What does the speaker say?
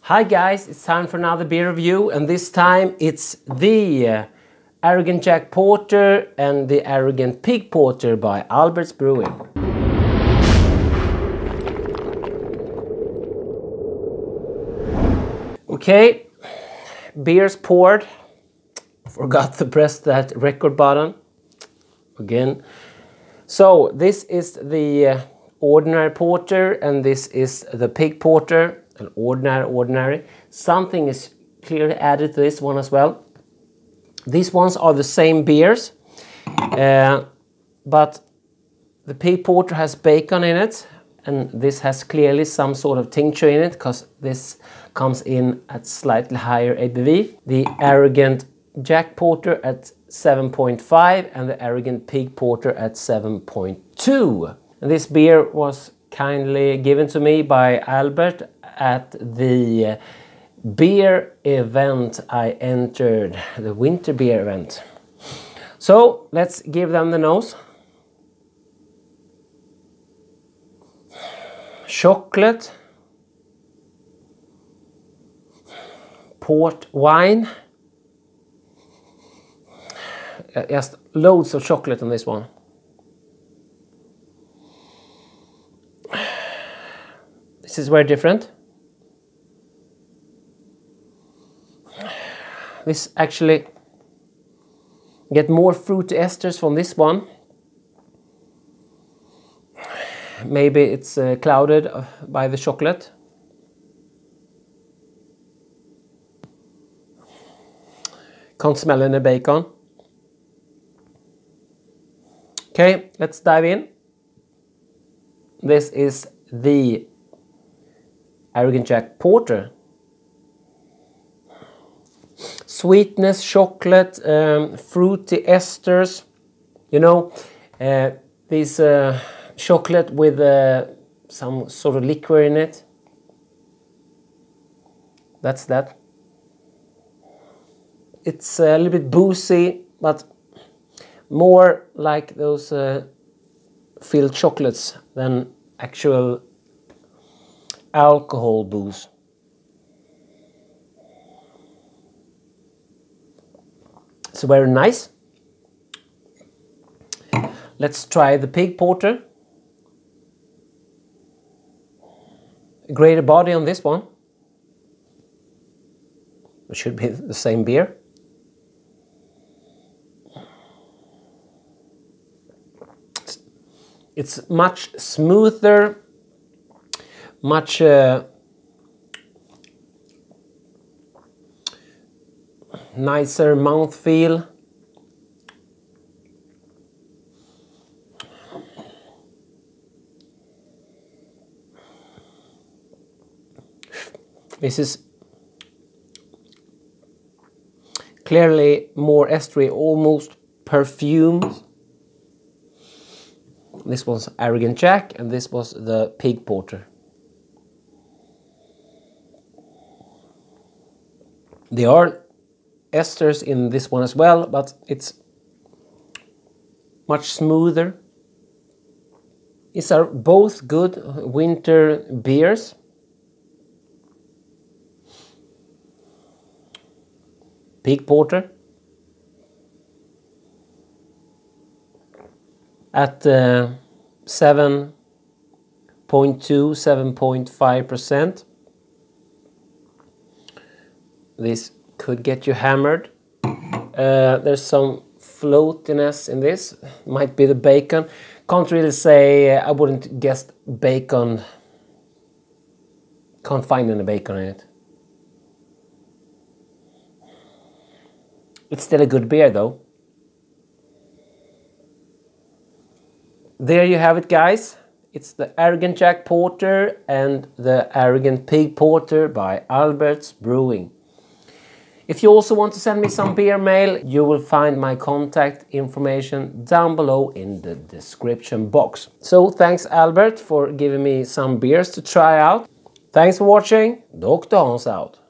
Hi guys, it's time for another beer review, and this time it's the Arrogant Jack Porter and the Arrogant Pig Porter by Alberts Brewing. Okay, beer's poured. Forgot to press that record button again. So this is the ordinary porter and this is the pig porter. An ordinary. Something is clearly added to this one as well. These ones are the same beers, but the pig porter has bacon in it, and this has clearly some sort of tincture in it because this comes in at slightly higher ABV. The Arrogant Jack Porter at 7.5 and the Arrogant Pig Porter at 7.2. And this beer was kindly given to me by Albert at the beer event I entered, the winter beer event. So let's give them the nose. Chocolate, port wine, just loads of chocolate on this one. This is very different. This actually get more fruity esters from this one. Maybe it's clouded by the chocolate. Can't smell any bacon. Okay, let's dive in. This is the Arrogant Jack Porter. Sweetness, chocolate, fruity esters. You know, this chocolate with some sort of liquor in it. That's that. It's a little bit boozy, but more like those filled chocolates than actual alcohol booze. It's very nice. Let's try the pig porter. Greater body on this one. It should be the same beer. It's much smoother, much nicer mouthfeel. This is clearly more estery, almost perfume. This was Arrogant Jack and this was the pig porter. There are esters in this one as well, but it's much smoother. These are both good winter beers. Pig porter at 7.2, 7.5%. This could get you hammered. There's some floatiness in this. Might be the bacon. Can't really say. I wouldn't guess bacon. Can't find any bacon in it. It's still a good beer though. There you have it, guys. It's the Arrogant Jack Porter and the Arrogant Pig Porter by Alberts Brewing. If you also want to send me some beer mail, you will find my contact information down below in the description box. So thanks Albert for giving me some beers to try out. Thanks for watching. Dr. Hans out.